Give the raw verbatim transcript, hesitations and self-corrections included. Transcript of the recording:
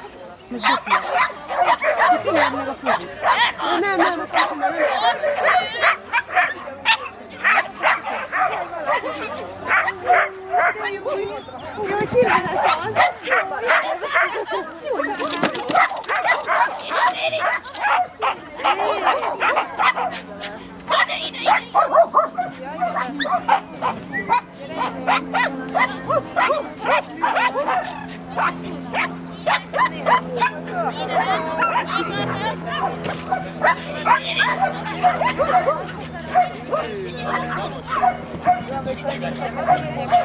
Most dupla. Kimegy meg a fuzit. Nem, nem, a kocsi már nem. Jaj, ki lehet az? Ide, ide!